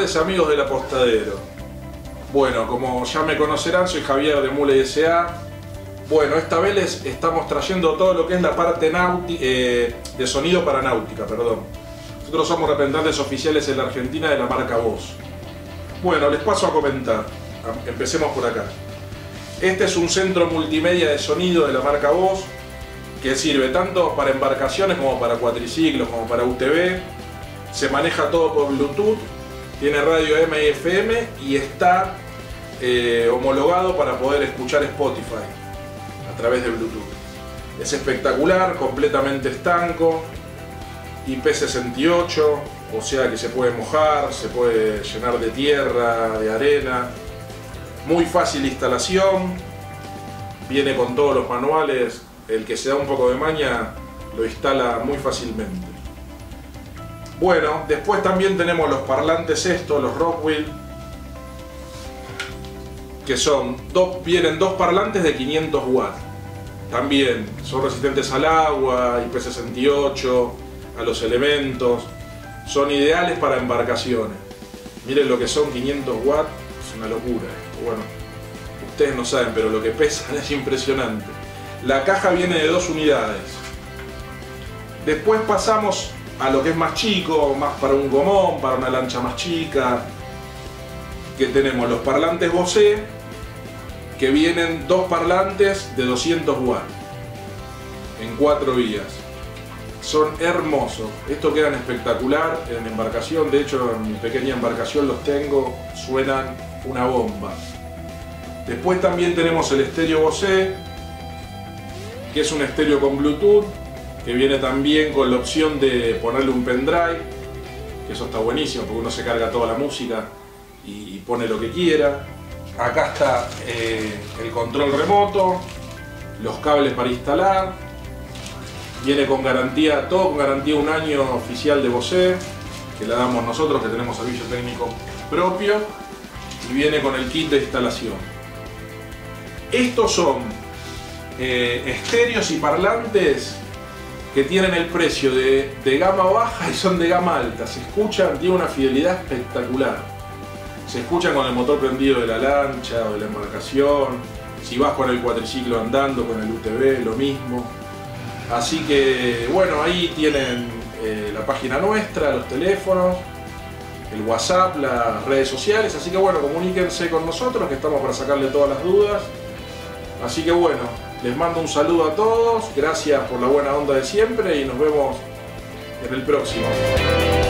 tardes, amigos del Apostadero. Bueno, como ya me conocerán, soy Javier de Mule S.A. Bueno, esta vez les estamos trayendo todo lo que es la parte de sonido para náutica, perdón. Nosotros somos representantes oficiales en la Argentina de la marca Boss. Bueno, les paso a comentar. Empecemos por acá. Este es un centro multimedia de sonido de la marca Boss, que sirve tanto para embarcaciones como para cuatriciclos, como para UTV. Se maneja todo por Bluetooth, tiene radio M y FM y está homologado para poder escuchar Spotify a través de Bluetooth. Es espectacular, completamente estanco, IP68, o sea que se puede mojar, se puede llenar de tierra, de arena. Muy fácil instalación, viene con todos los manuales, el que se da un poco de maña lo instala muy fácilmente. Bueno, después también tenemos los parlantes estos, los Rockwell, que vienen dos parlantes de 500 watts. También son resistentes al agua, IP68, a los elementos, son ideales para embarcaciones. Miren lo que son 500 watts, es una locura esto. Bueno, ustedes no saben, pero lo que pesan es impresionante. La caja viene de 2 unidades. Después pasamos a lo que es más chico, más para un gomón, para una lancha más chica, que tenemos los parlantes Bose, que vienen 2 parlantes de 200 watts en 4 vías. Son hermosos, estos quedan espectacular en embarcación. De hecho, en mi pequeña embarcación los tengo, suenan una bomba. Después también tenemos el estéreo Bose, que es un estéreo con Bluetooth, que viene también con la opción de ponerle un pendrive, que eso está buenísimo porque uno se carga toda la música y pone lo que quiera. Acá está el control remoto, los cables para instalar, viene con garantía, todo con garantía 1 año oficial de Bose, que la damos nosotros, que tenemos servicio técnico propio, y viene con el kit de instalación. Estos son estéreos y parlantes que tienen el precio de gama baja y son de gama alta. Se escuchan, tiene una fidelidad espectacular. Se escuchan con el motor prendido de la lancha o de la embarcación. Si vas con el cuatriciclo andando, con el UTV, lo mismo. Así que bueno, ahí tienen la página nuestra, los teléfonos, el WhatsApp, las redes sociales. Así que bueno, comuníquense con nosotros, que estamos para sacarle todas las dudas. Así que bueno, les mando un saludo a todos, gracias por la buena onda de siempre y nos vemos en el próximo.